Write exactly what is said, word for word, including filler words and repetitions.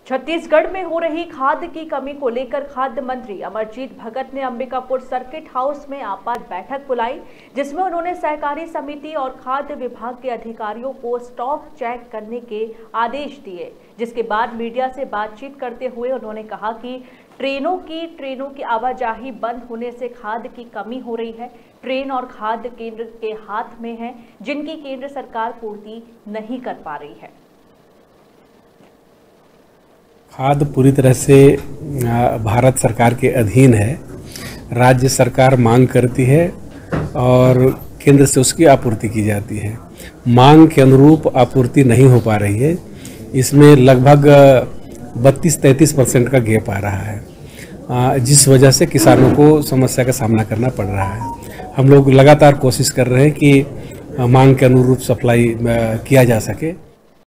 छत्तीसगढ़ में हो रही खाद्य की कमी को लेकर खाद्य मंत्री अमरजीत भगत ने अंबिकापुर सर्किट हाउस में आपात बैठक बुलाई, जिसमें उन्होंने सहकारी समिति और खाद्य विभाग के अधिकारियों को स्टॉक चेक करने के आदेश दिए। जिसके बाद मीडिया से बातचीत करते हुए उन्होंने कहा कि ट्रेनों की ट्रेनों की आवाजाही बंद होने से खाद्य की कमी हो रही है। ट्रेन और खाद्य केंद्र के हाथ में है, जिनकी केंद्र सरकार पूर्ति नहीं कर पा रही है। खाद्य पूरी तरह से भारत सरकार के अधीन है। राज्य सरकार मांग करती है और केंद्र से उसकी आपूर्ति की जाती है। मांग के अनुरूप आपूर्ति नहीं हो पा रही है। इसमें लगभग बत्तीस तैंतीस परसेंट का गैप आ रहा है, जिस वजह से किसानों को समस्या का सामना करना पड़ रहा है। हम लोग लगातार कोशिश कर रहे हैं कि मांग के अनुरूप सप्लाई किया जा सके।